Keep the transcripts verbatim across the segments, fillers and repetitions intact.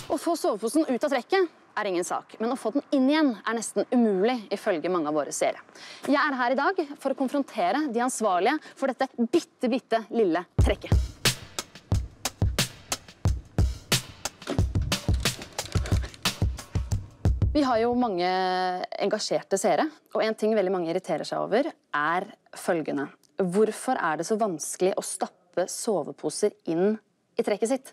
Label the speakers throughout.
Speaker 1: Å få soveposen ut av trekket er ingen sak, men å få den inn igjen er nesten umulig, ifølge mange av våre seere. Jeg er her i dag for å konfrontere de ansvarlige for dette bitte, bitte lille trekket. Vi har jo mange engasjerte seere, og en ting veldig mange irriterer seg over er følgende. Hvorfor er det så vanskelig å stappe soveposer inn i trekket sitt?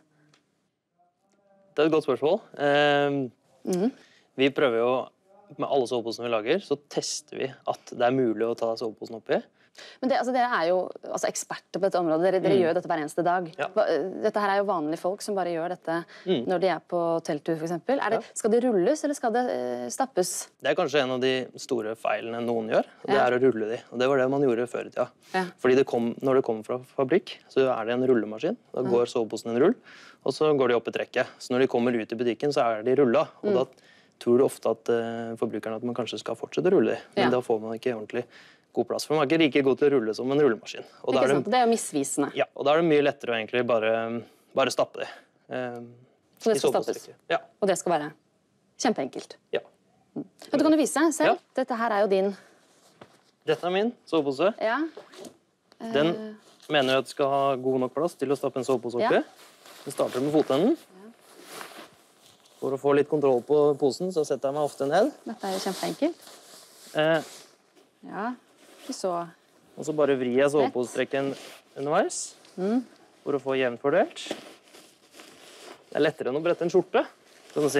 Speaker 2: Det er et godt spørsmål. Eh,
Speaker 1: mm.
Speaker 2: Vi prøver jo, med alle soveposene vi lager, så tester vi at det er mulig å ta soveposen oppi.
Speaker 1: Men det, altså, dere er jo altså, eksperter på dette området. Dere, dere mm. gjør dette hver eneste dag.
Speaker 2: Ja.
Speaker 1: Dette her er jo vanlige folk som bare gjør dette mm. når de er på telttur, for eksempel. Er det,
Speaker 2: Ja.
Speaker 1: Skal det rulles, eller skal det uh, stappes?
Speaker 2: Det er kanskje en av de store feilene noen gjør, og det
Speaker 1: Ja.
Speaker 2: er å rulle de. Og det var det man gjorde før i tida.
Speaker 1: Ja.
Speaker 2: Fordi det kom, når det kommer fra fabrikk, så er det en rullemaskin. Da går soveposen en rull, og så går de opp i trekket. Så når de kommer ut i butikken, så er de rulla. Og
Speaker 1: Mm.
Speaker 2: da tror du ofte at uh, forbrukerne at man kanskje skal fortsette å rulle de. Men
Speaker 1: Ja.
Speaker 2: da får man ikke ordentlig god plass, for man er ikke like god til å rulle som en rullemaskin. Og da
Speaker 1: Ikke
Speaker 2: er det,
Speaker 1: sant? Det er jo misvisende.
Speaker 2: ja, og da er det mye lettere å egentlig bare, bare stappe de. Eh,
Speaker 1: Så det
Speaker 2: i
Speaker 1: skal stappes?
Speaker 2: sovepostrekket. Ja.
Speaker 1: Og det skal være kjempeenkelt.
Speaker 2: ja.
Speaker 1: Men du kan jo vise deg selv.
Speaker 2: Ja.
Speaker 1: Dette her er jo din.
Speaker 2: Dette er min sovepose.
Speaker 1: Ja.
Speaker 2: Den mener jeg at skal ha god nok plass til å stappe en sovepose oppi.
Speaker 1: Ja.
Speaker 2: Vi starter med fotenden. For å få litt kontroll på posen, så setter jeg meg ofte ned.
Speaker 1: Dette er jo kjempeenkelt.
Speaker 2: Eh,
Speaker 1: Ja, ikke så...
Speaker 2: og så bare vrir jeg soveposetrekken underveis,
Speaker 1: Mm.
Speaker 2: for å få jevnt fordelt. Det er lettere enn å brette en skjorte, kan du si.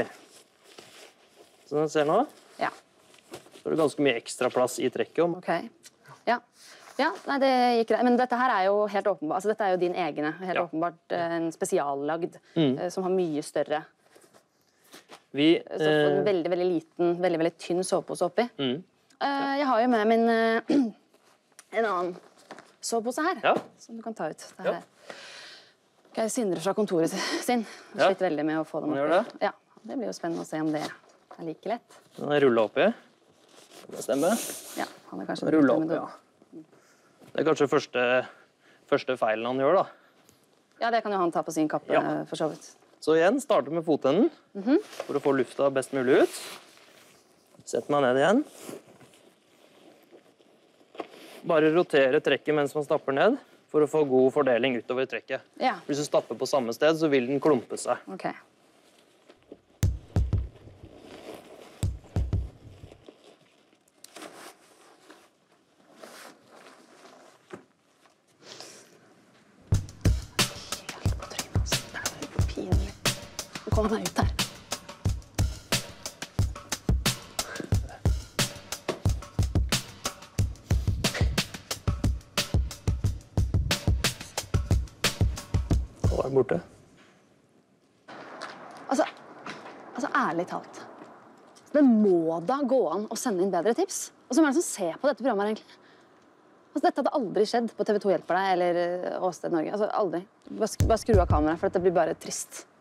Speaker 2: Som du ser nå,
Speaker 1: Ja,
Speaker 2: så er det ganske mye ekstra plass i trekket.
Speaker 1: ok. Ja, ja nei, det gikk greit. Men dette her er jo helt åpenbart, altså dette er jo din egne, helt
Speaker 2: Ja.
Speaker 1: åpenbart eh, en spesiallagd,
Speaker 2: Mm.
Speaker 1: eh, som har mye større.
Speaker 2: Vi,
Speaker 1: Så får en
Speaker 2: eh,
Speaker 1: veldig, veldig liten, veldig, veldig tynn sovepose oppi.
Speaker 2: mm,
Speaker 1: Eh, jeg har jo med min eh, en annen sovepose her,
Speaker 2: Ja.
Speaker 1: som du kan ta ut. Det
Speaker 2: Ja.
Speaker 1: her. Geir Sindre fra kontoret sin. Han
Speaker 2: Ja.
Speaker 1: sliter veldig med å få den
Speaker 2: Han
Speaker 1: oppi.
Speaker 2: gjør det?
Speaker 1: Ja, det blir jo spennende å se om det er like lett.
Speaker 2: den er rullet oppi. Det stemmer.
Speaker 1: Ja, han er kanskje
Speaker 2: Rulle
Speaker 1: litt
Speaker 2: opp,
Speaker 1: med
Speaker 2: ja. Det er kanskje første, første feilen han gjør, da.
Speaker 1: Ja, det kan jo han ta på sin kappe,
Speaker 2: Ja.
Speaker 1: eh, for så vidt.
Speaker 2: Så igjen, starte med fotenden,
Speaker 1: Mhm.
Speaker 2: for å få lufta best mulig ut. Sett meg ned igjen. Bare rotere trekket mens man stapper ned, for å få god fordeling utover trekket.
Speaker 1: Ja,
Speaker 2: Hvis du stapper på samme sted, så vil den klumpe seg.
Speaker 1: ok. Helt på trynet, altså. Det er jo pinlig. Nå kommer han ut her.
Speaker 2: Så var den borte.
Speaker 1: Altså, altså ærlig talt. Det må da gå an å sende inn bedre tips. Og hvem er det som ser på dette programmet her, egentlig? Altså, dette hadde aldri skjedd på T V to Hjelper deg eller eh, Åsted Norge. Altså, aldri. Bare, sk bare skru av kameraet, for dette blir bare trist.